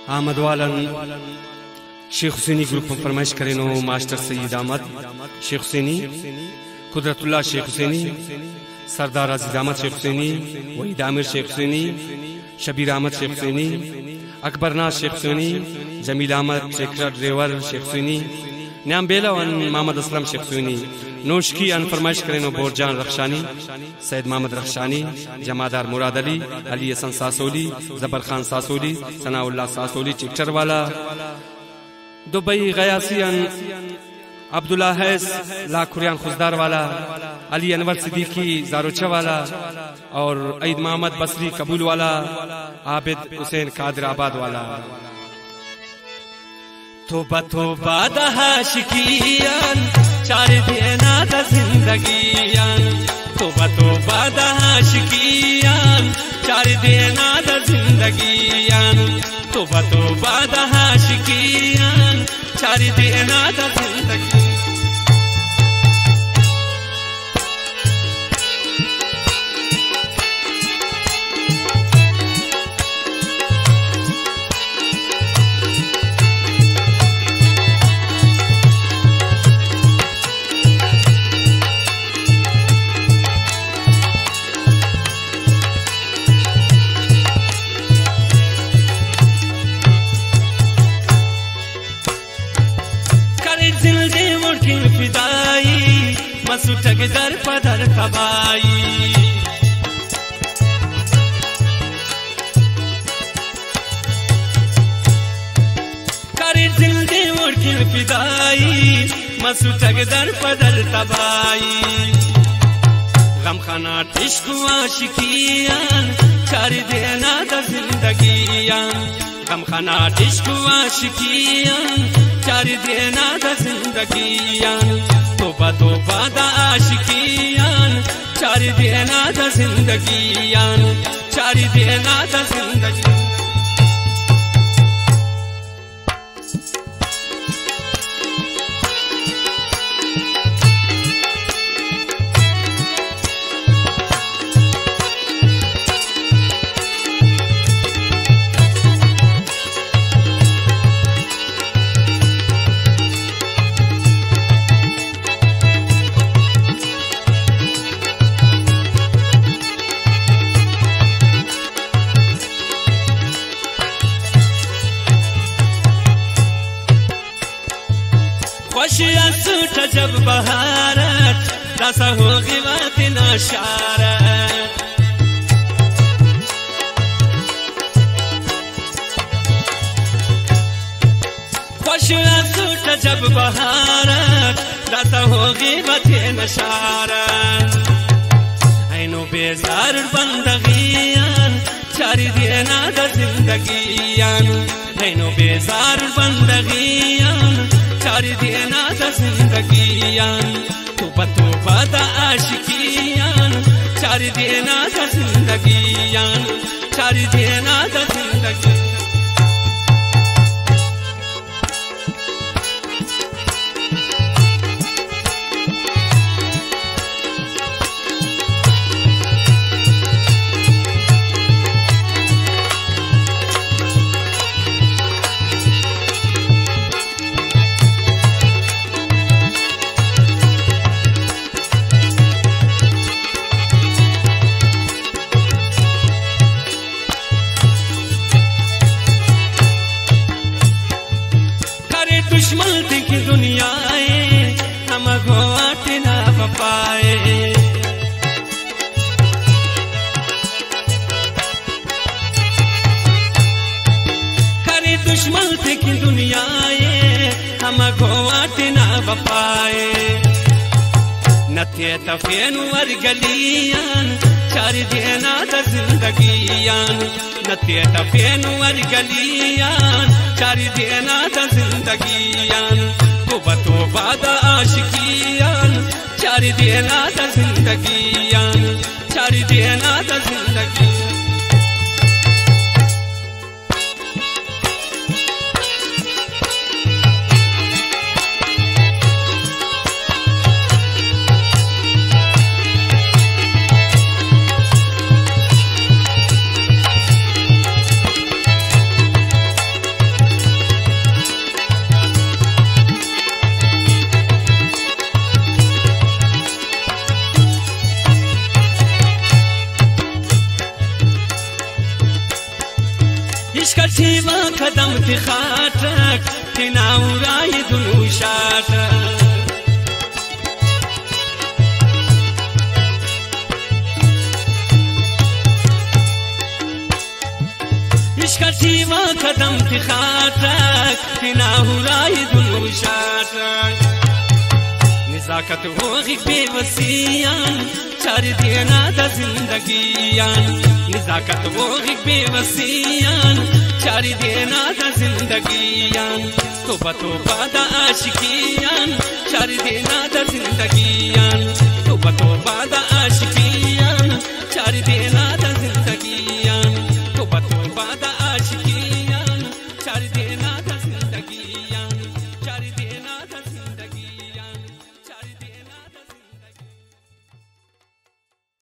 आमद वालन शेख हुसैनी ग्रुप में फरमाइश करेनो मास्टर सईद अहमद शेख हुसैनी, कुदरतुल्लाह शेख हुसैनी, सरदार अजीज अहमद शेख हुसैनी, वहीद आमिर शेख हुसैनी, शबीर अहमद शेख हुसैनी, अकबरनाथ शेख हुसैनी, जमील अहमद शेखर ड्रेवर शेख हुसैनी, न्याम बेला वन मोहम्मद असलम शेख हुसैनी, नोशकी अन फरमाइश करेनो बोरजान रखशानी, सैयद मोहम्मद रखशानी, जमादार मुराद अली, अली हसन सासोली, जबर खान सासोली, सनाउल्लाह सासोली चिक्टर वाला, दुबई गयासियन, अब्दुल्ला हैस लाखुरियान खुजदार वाला, अली अनवर सिद्दीकी जारोचा वाला और ईद मोहम्मद बसरी कबूल वाला, आबिद हुसैन कादिर आबाद वाला। तोबा तोबा दहाशिकियान चार देना दा जिंदगियान, तोबा तोबा दहाशिकियान चार देना दा जिंदगियान, तोबा तोबा दहाशिकियान चार देना दा जिंदगी। मसूटक दर पदर कबाई करे दिल दे उड़की फिदाई, मसूटक दर पदर तबाई। गम खाना इश्क आशिकियान चार देना दा जिंदगियान, गम खाना इश्क आशिकियान चार देना दा जिंदगियान, तोबा तोबा दा आशिकियान चार देना दा जिंदगियान, चार देना दा जिंदगी। खुशियाँ सूट जब बहारत रसा होगी बात नशारत, खुशियाँ सूट जब बहारत रसा होगी बात नशारत। ऐनो बेजार बंदगियान चार देना दा जिंदगियान, ऐनो बेजार बंदगियान चार देना दा जिंदगियान, तोबा तोबा दा आशिकियान चार देना दा जिंदगियान, चार देना दा जिंदगी। दुश्मन थी की दुनिया हम गोवाट ना पाए, करे दुश्मन थी की दुनिया हम गोवाट ना पाए। नथे तफेन वर गलियान चार देना दा जिंदगियान, नथे तफेन वर गलियान चार देना दा जिंदगियान, तोबा तोबा दा आशिकियान चार देना दा जिंदगियान, चार देना दा जिंदगी। इश्कची वा कदम ती खाटक तिनाउराई दुनु शाटक इश्कची वा कदम ती खाटक तिनाउराई दुनु शाटक नज़ाकत होगी बेवसियान चार देना दा जिंदगियान नज़ाकत होगी बेवसियान चार देना दा जिंदगियान तोबा दा आशिकियान चार देना दा जिंदगियान तोबा दा